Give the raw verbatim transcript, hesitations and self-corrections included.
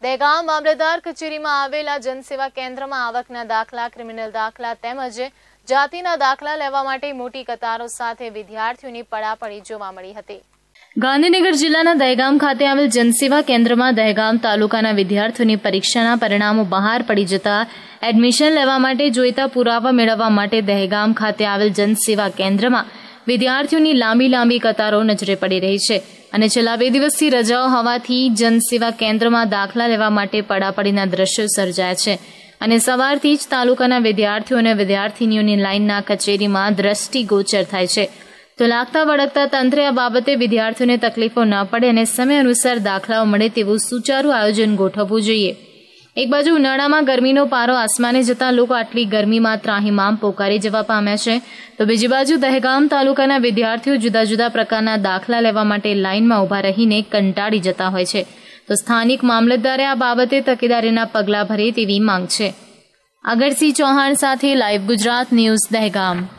દહેગામ મામલતદાર કચેરીમાં આવેલા જનસેવા કેન્દ્રમાં આવકના દાખલા, ક્રિમિનલ દાખલા તેમજ જાતિના દાખલા લેવા માટે મોટી કતારો સાથે વિદ્યાર્થીઓની પડાપડી જોવા મળી હતી। ગાંધીનગર જિલ્લાના દહેગામ ખાતે આવેલ જનસેવા કેન્દ્રમાં દહેગામ તાલુકાના વિદ્યાર્થીઓની પરીક્ષાના પરિણામો બહાર પડી જતા એડમિશન લેવા માટે જોઈતા પુરાવા મેળવવા માટે દહેગામ ખાતે આવેલ જનસેવા કેન્દ્રમાં વિદ્યાર્થીઓની લાંબી લાંબી કતારો નજરે પડી રહી છે અને છેલ્લા બે દિવસથી રજાઓ હોવાથી જનસેવા કેન્દ્રમાં દાખલા લેવા માટે પડાપડીના દ્રશ્યો સર્જાયા છે અને સવારથી જ તાલુકાના વિદ્યાર્થીઓ અને વિદ્યાર્થીનીઓની લાઇનના કચેરીમાં દ્રષ્ટિગોચર થાય છે। તો લાગતા વળગતા તંત્રે આ બાબતે વિદ્યાર્થીઓને તકલીફો ન પડે અને સમય અનુસાર દાખલાઓ મળે તેવું સુચારું આયોજન ગોઠવવું જોઈએ। એક બાજુ ઉનાળામાં ગરમીનો પારો આસમાને જતા લોકો આટલી ગરમીમાં ત્રાહિમામ પોકારી જવા પામ્યા છે, તો બીજી બાજુ દહેગામ તાલુકાના વિદ્યાર્થીઓ જુદા જુદા પ્રકારના દાખલા લેવા માટે લાઇનમાં ઊભા રહીને કંટાળી જતા હોય છે। તો સ્થાનિક મામલતદારે આ બાબતે તકેદારીના પગલાં ભરે તેવી માંગ છે। આગળસિંહ ચૌહાણ સાથે લાઈવ ગુજરાત ન્યૂઝ દહેગામ।